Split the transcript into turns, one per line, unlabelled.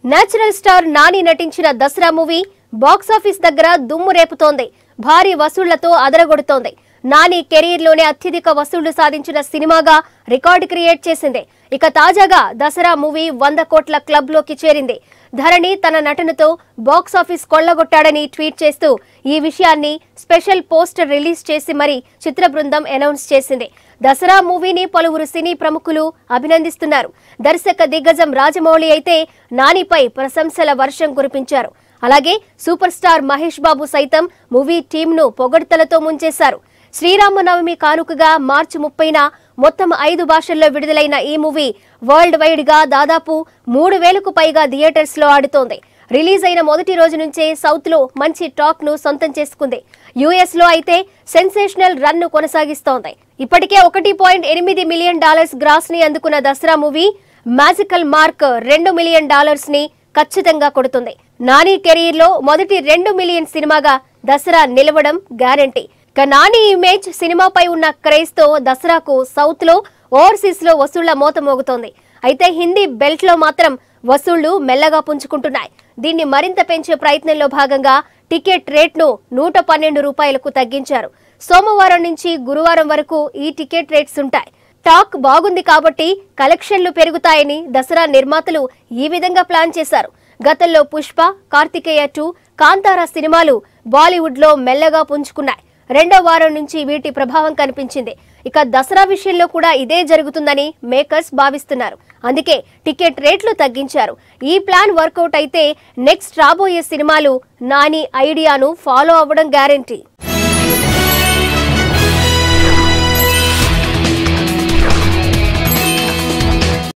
Natural star Nani నటించిన Dasara movie box office దగ్గర దుమ్ము రేపుతోంది. భారీ వసూళ్లతో అదరగొడుతోంది. నాని కెరీర్ లోనే అత్యధిక వసూళ్లు సాధించిన సినిమాగా రికార్డు క్రియేట్ చేసింది. ఇక తాజాగా దసరా మూవీ 100 కోట్ల క్లబ్ లోకి చేరింది. ధరణి తన నటనతో బాక్సాఫీస్ కొల్లగొట్టాడని ట్వీట్ చేస్తూ ఈ విషయాన్ని స్పెషల్ పోస్టర్ రిలీజ్ చేసి మరి చిత్ర బృందం అనౌన్స్ చేసింది. దసరా మూవీని పలువురు సినీ ప్రముఖులు అభినందిస్తున్నారు. దర్శక దిగ్గజం రాజమౌళి అయితే నానిపై ప్రశంసల వర్షం కురిపించారు. అలాగే సూపర్ స్టార్ మహేష్ బాబు సైతం మూవీ టీంను పొగడ్తలతో ముంచేశారు. శ్రీరామనవమి కానుకగా మార్చి 30న మొత్తం 5 భాషల్లో విడుదలైన ఈ మూవీ వరల్డ్ వైడ్ గా దాదాపు 3000కు పైగా థియేటర్స్ లో ఆడుతోంది. రిలీజ్ అయిన మొదటి రోజు నుంచే సౌత్ లో మంచి టాక్ ను సొంతం చేసుకుంది. యుఎస్ లో అయితే సెన్సేషనల్ రన్ ను కొనసాగిస్తోంది. ఇప్పటికే $1.8 మిలియన్ గ్రాస్ ని అందుకున్న Dasara movie magical mark $2 million ని ఖచ్చితంగా కొడుతుంది. నాని కెరీర్ లో మొదటి 2 మిలియన్ సినిమాగా దసరా నిలవడం గ్యారంటీ. నాని ఇమేజ్ సినిమాపై ఉన్న క్రేజ్ తో దసరాకు సౌత్ లో ఓవర్సీస్ లో వసూళ్ల మోత మోగుతోంది. అయితే హిందీ బెల్ట్ లో మాత్రం వసూళ్లు మెల్లగా పుంజుకుంటున్నాయి. దీన్ని మరింత పెంచే ప్రయత్నంలో భాగంగా టికెట్ రేట్ను $112కు తగ్గించారు. సోమవారం నుంచి గురువారం వరకు ఈ టికెట్ రేట్స్ ఉంటాయి. టాక్ బాగుంది కాబట్టి కలెక్షన్లు పెరుగుతాయని దసరా నిర్మాతలు ఈ విధంగా ప్లాన్ చేశారు. గతంలో పుష్ప, కార్తికేయ 2, కాంతారా సినిమాలు బాలీవుడ్ లో మెల్లగా పుంజుకున్నాయి. రెండో వారం నుంచి వీటి ప్రభావం కనిపించింది. ఇక దసరా విషయంలో కూడా ఇదే జరుగుతుందని మేకర్స్ భావిస్తున్నారు. అందుకే టికెట్ రేట్లు తగ్గించారు. ఈ ప్లాన్ వర్కౌట్ అయితే నెక్స్ట్ రాబోయే సినిమాలు నాని ఐడియాను ఫాలో అవ్వడం గ్యారంటీ.